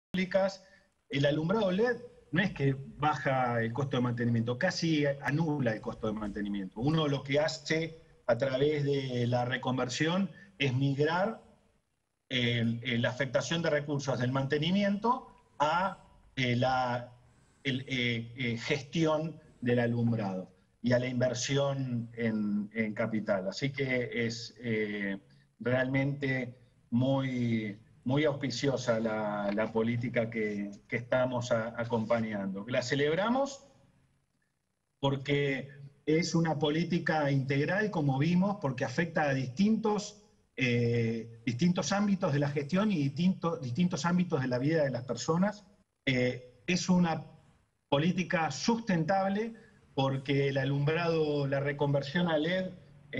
públicas, el alumbrado LED no es que baja el costo de mantenimiento, casi anula el costo de mantenimiento. Uno lo que hace a través de la reconversión es migrar la afectación de recursos del mantenimiento a la gestión del alumbrado y a la inversión en capital. Así que es realmente muy auspiciosa la política que estamos acompañando. La celebramos porque es una política integral, como vimos, porque afecta a distintos ámbitos de la gestión y distintos ámbitos de la vida de las personas. Es una política sustentable porque el alumbrado, la reconversión a LED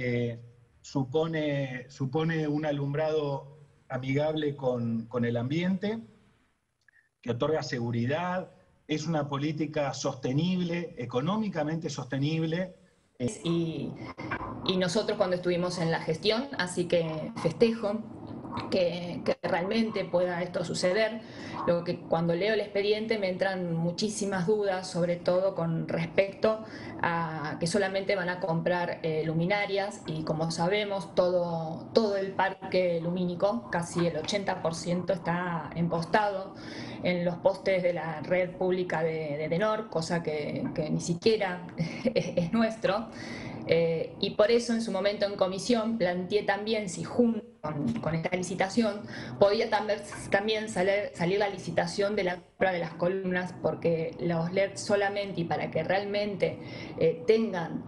supone un alumbrado amigable con el ambiente, que otorga seguridad, es una política sostenible, económicamente sostenible. Y nosotros cuando estuvimos en la gestión, así que festejo que realmente pueda esto suceder. Lo que cuando leo el expediente me entran muchísimas dudas, sobre todo con respecto a que solamente van a comprar luminarias, y como sabemos todo el parque lumínico, casi el 80% está empostado en los postes de la red pública de Denor, cosa que ni siquiera es nuestro. Y por eso en su momento en comisión planteé también si junto con esta licitación podía también salir la licitación de la compra de las columnas, porque los LED solamente, y para que realmente tengan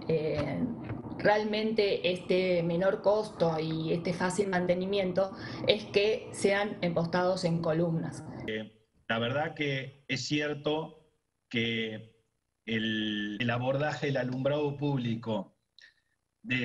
realmente este menor costo y este fácil mantenimiento, es que sean empostados en columnas. La verdad que es cierto que el abordaje del alumbrado público de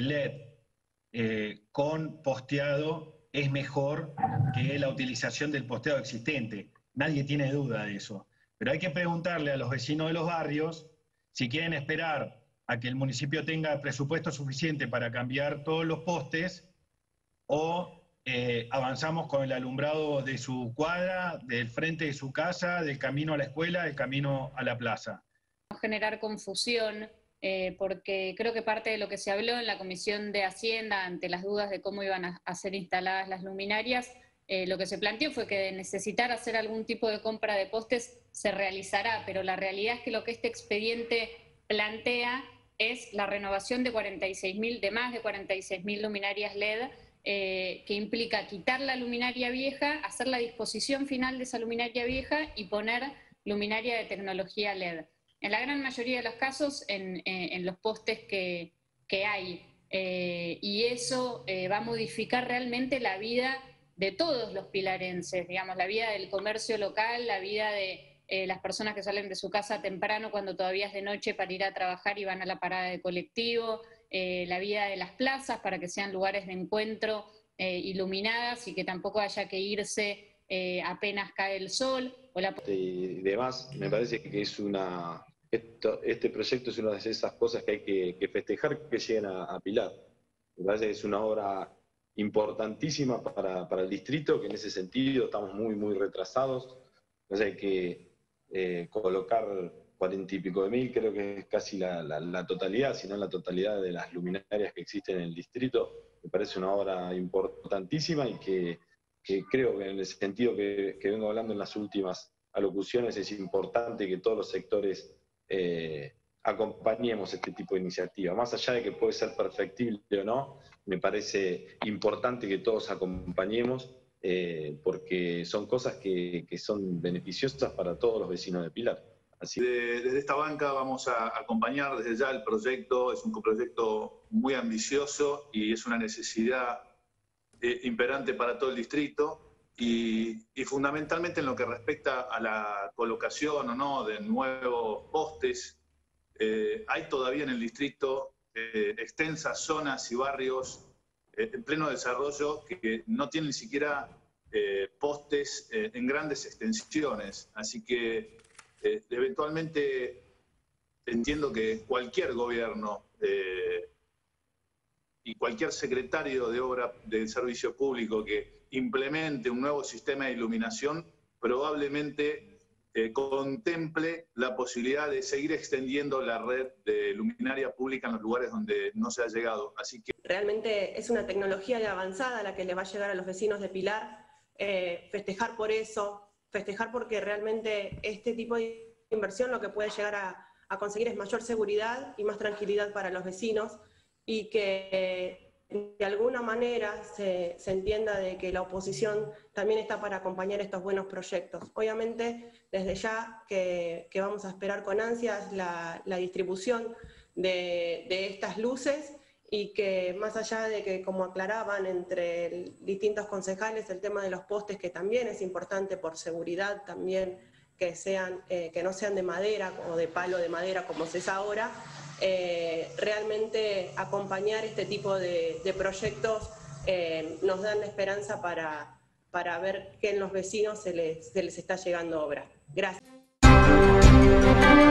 LED con posteado es mejor que la utilización del posteado existente. Nadie tiene duda de eso. Pero hay que preguntarle a los vecinos de los barrios si quieren esperar a que el municipio tenga presupuesto suficiente para cambiar todos los postes, o avanzamos con el alumbrado de su cuadra, del frente de su casa, del camino a la escuela, del camino a la plaza. Generar confusión, porque creo que parte de lo que se habló en la Comisión de Hacienda ante las dudas de cómo iban a ser instaladas las luminarias, lo que se planteó fue que de necesitar hacer algún tipo de compra de postes se realizará, pero la realidad es que lo que este expediente plantea es la renovación de más de 46.000 luminarias LED, que implica quitar la luminaria vieja, hacer la disposición final de esa luminaria vieja y poner luminaria de tecnología LED. En la gran mayoría de los casos en los postes que hay. Y eso va a modificar realmente la vida de todos los pilarenses, digamos, la vida del comercio local, la vida de las personas que salen de su casa temprano cuando todavía es de noche para ir a trabajar y van a la parada de colectivo, la vida de las plazas para que sean lugares de encuentro iluminadas y que tampoco haya que irse apenas cae el sol. Y demás, me parece que es este proyecto es una de esas cosas que hay que festejar que lleguen a Pilar. Me parece que es una obra importantísima para el distrito, que en ese sentido estamos muy retrasados. Me parece que colocar 40 y pico de mil, creo que es casi la totalidad, si no la totalidad de las luminarias que existen en el distrito, me parece una obra importantísima y que creo que en el sentido que vengo hablando en las últimas alocuciones es importante que todos los sectores acompañemos este tipo de iniciativa. Más allá de que puede ser perfectible o no, me parece importante que todos acompañemos porque son cosas que son beneficiosas para todos los vecinos de Pilar. Así. Desde esta banca vamos a acompañar desde ya el proyecto. Es un proyecto muy ambicioso y es una necesidad imperante para todo el distrito. Y fundamentalmente en lo que respecta a la colocación o no de nuevos postes, hay todavía en el distrito extensas zonas y barrios en pleno desarrollo que no tienen ni siquiera postes en grandes extensiones. Así que eventualmente entiendo que cualquier gobierno y cualquier secretario de obra de servicio público que implemente un nuevo sistema de iluminación probablemente contemple la posibilidad de seguir extendiendo la red de luminaria pública en los lugares donde no se ha llegado. Así que realmente es una tecnología ya avanzada la que le va a llegar a los vecinos de Pilar, festejar por eso, festejar porque realmente este tipo de inversión lo que puede llegar a conseguir es mayor seguridad y más tranquilidad para los vecinos, y que de alguna manera se entienda de que la oposición también está para acompañar estos buenos proyectos. Obviamente, desde ya que vamos a esperar con ansias la distribución de estas luces, y que más allá de que, como aclaraban entre distintos concejales, el tema de los postes, que también es importante por seguridad también, que no sean de madera o de palo de madera como se es ahora, realmente acompañar este tipo de proyectos nos dan la esperanza para ver que en los vecinos se les está llegando obra. Gracias.